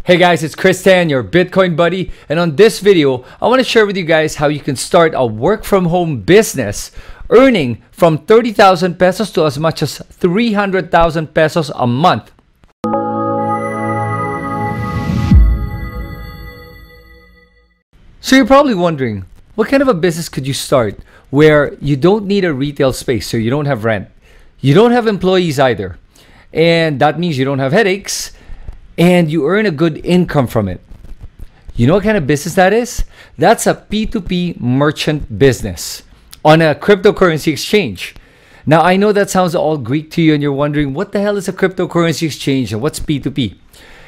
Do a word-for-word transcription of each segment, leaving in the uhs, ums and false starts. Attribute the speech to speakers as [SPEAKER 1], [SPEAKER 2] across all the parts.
[SPEAKER 1] Hey guys, it's Chris Tan, your Bitcoin buddy, and on this video, I want to share with you guys how you can start a work from home business earning from thirty thousand pesos to as much as three hundred thousand pesos a month. So you're probably wondering, what kind of a business could you start where you don't need a retail space, so you don't have rent, you don't have employees either, and that means you don't have headaches, and you earn a good income from it? You know what kind of business that is? That's a P two P merchant business on a cryptocurrency exchange. Now, I know that sounds all Greek to you and you're wondering, what the hell is a cryptocurrency exchange and what's P two P?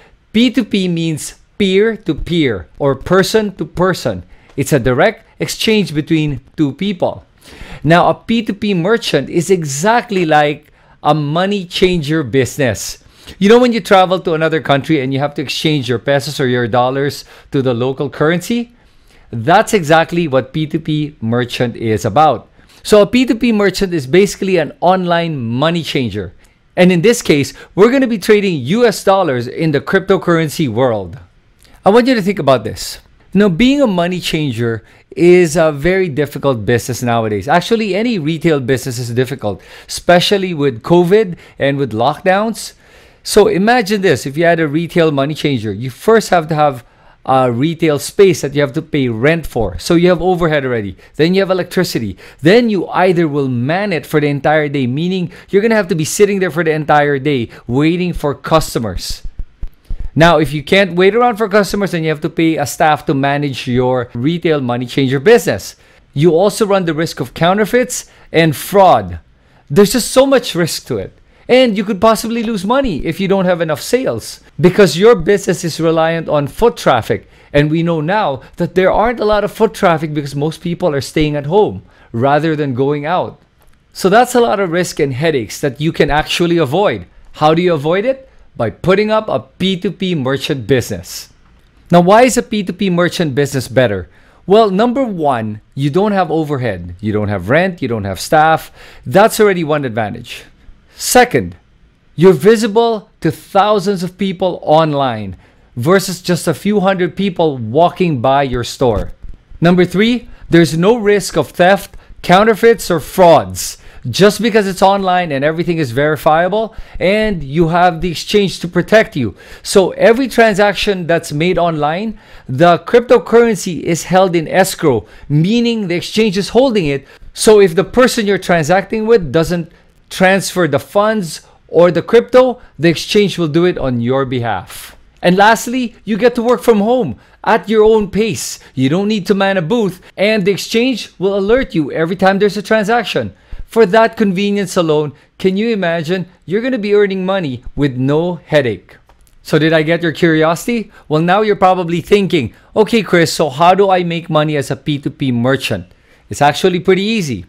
[SPEAKER 1] P two P means peer-to-peer or person-to-person. It's a direct exchange between two people. Now, a P two P merchant is exactly like a money changer business. You know, when you travel to another country and you have to exchange your pesos or your dollars to the local currency? That's exactly what P two P merchant is about. So a P two P merchant is basically an online money changer. And in this case, we're going to be trading U S dollars in the cryptocurrency world. I want you to think about this. Now, being a money changer is a very difficult business nowadays. Actually, any retail business is difficult, especially with COVID and with lockdowns. So imagine this, if you had a retail money changer, you first have to have a retail space that you have to pay rent for. So you have overhead already. Then you have electricity. Then you either will man it for the entire day, meaning you're going to have to be sitting there for the entire day waiting for customers. Now, if you can't wait around for customers, then you have to pay a staff to manage your retail money changer business. You also run the risk of counterfeits and fraud. There's just so much risk to it. And you could possibly lose money if you don't have enough sales because your business is reliant on foot traffic. And we know now that there aren't a lot of foot traffic because most people are staying at home rather than going out. So that's a lot of risk and headaches that you can actually avoid. How do you avoid it? By putting up a P two P merchant business. Now, why is a P two P merchant business better? Well, number one, you don't have overhead. You don't have rent. You don't have staff. That's already one advantage. Second, you're visible to thousands of people online versus just a few hundred people walking by your store. Number three, there's no risk of theft, counterfeits, or frauds just because it's online and everything is verifiable and you have the exchange to protect you. So every transaction that's made online, the cryptocurrency is held in escrow, meaning the exchange is holding it. So if the person you're transacting with doesn't transfer the funds or the crypto, the exchange will do it on your behalf. And lastly, you get to work from home at your own pace. You don't need to man a booth, and the exchange will alert you every time there's a transaction. For that convenience alone, can you imagine? You're going to be earning money with no headache. So did I get your curiosity? Well, now you're probably thinking, okay, Chris, so how do I make money as a P two P merchant? It's actually pretty easy.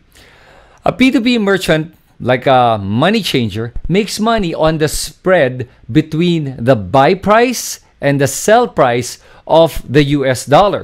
[SPEAKER 1] A P two P merchant, like a money changer, makes money on the spread between the buy price and the sell price of the U S dollar.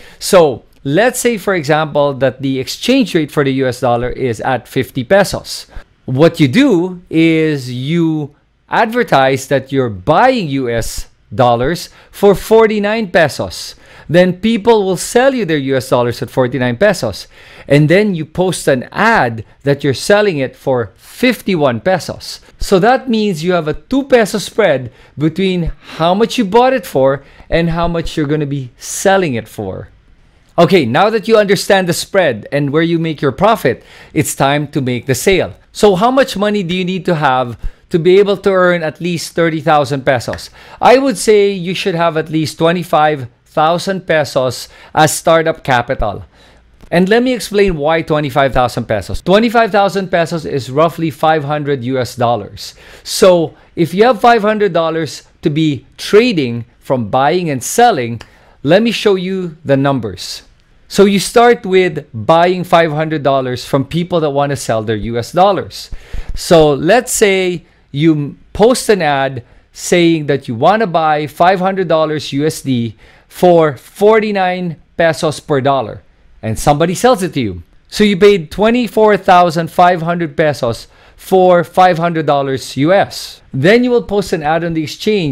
[SPEAKER 1] So let's say, for example, that the exchange rate for the U S dollar is at fifty pesos. What you do is you advertise that you're buying U S dollars for forty-nine pesos. Then people will sell you their U S dollars at forty-nine pesos. And then you post an ad that you're selling it for fifty-one pesos. So that means you have a two peso spread between how much you bought it for and how much you're going to be selling it for. Okay, now that you understand the spread and where you make your profit, it's time to make the sale. So how much money do you need to have to be able to earn at least thirty thousand pesos? I would say you should have at least twenty-five thousand pesos as startup capital. And let me explain why twenty-five thousand pesos. twenty-five thousand pesos is roughly five hundred U S dollars. So if you have five hundred dollars to be trading from buying and selling, let me show you the numbers. So you start with buying five hundred dollars from people that want to sell their U S dollars. So let's say you post an ad saying that you want to buy five hundred dollars U S D for forty-nine pesos per dollar, and somebody sells it to you. So you paid twenty-four thousand five hundred pesos for five hundred dollars U S. Then you will post an ad on the exchange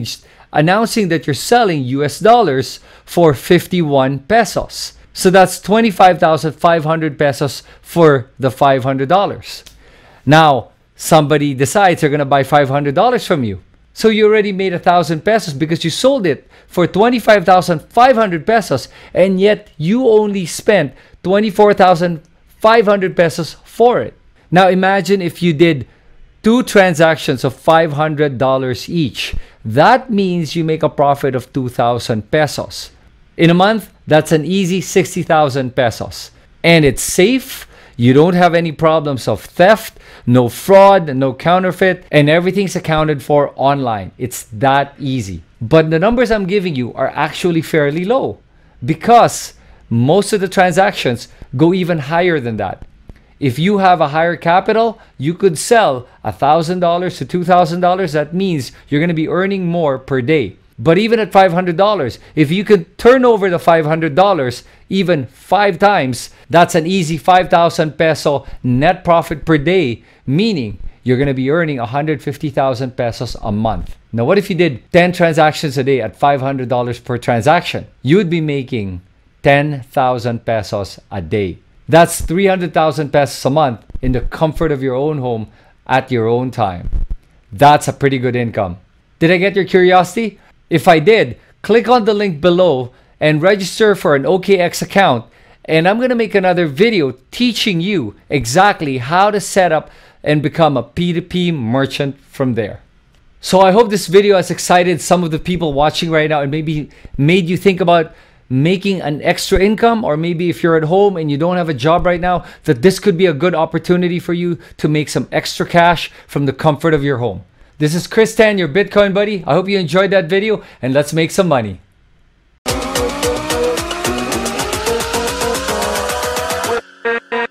[SPEAKER 1] announcing that you're selling U S dollars for fifty-one pesos. So that's twenty-five thousand five hundred pesos for the five hundred dollars. Now, somebody decides they're going to buy five hundred dollars from you. So you already made one thousand pesos because you sold it for twenty-five thousand five hundred pesos, and yet you only spent twenty-four thousand five hundred pesos for it. Now imagine if you did two transactions of five hundred dollars each. That means you make a profit of two thousand pesos. In a month, that's an easy sixty thousand pesos. And it's safe. You don't have any problems of theft, no fraud, no counterfeit, and everything's accounted for online. It's that easy. But the numbers I'm giving you are actually fairly low because most of the transactions go even higher than that. If you have a higher capital, you could sell one thousand dollars to two thousand dollars. That means you're going to be earning more per day. But even at five hundred dollars, if you could turn over the five hundred dollars even five times, that's an easy five thousand peso net profit per day, meaning you're going to be earning one hundred fifty thousand pesos a month. Now, what if you did ten transactions a day at five hundred dollars per transaction? You would be making ten thousand pesos a day. That's three hundred thousand pesos a month in the comfort of your own home at your own time. That's a pretty good income. Did I get your curiosity? If I did, click on the link below and register for an O K E X account. And I'm going to make another video teaching you exactly how to set up and become a P two P merchant from there. So I hope this video has excited some of the people watching right now and maybe made you think about making an extra income, or maybe if you're at home and you don't have a job right now, that this could be a good opportunity for you to make some extra cash from the comfort of your home. This is Chris Tan, your Bitcoin buddy. I hope you enjoyed that video, and let's make some money.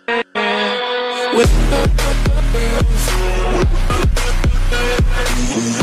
[SPEAKER 1] With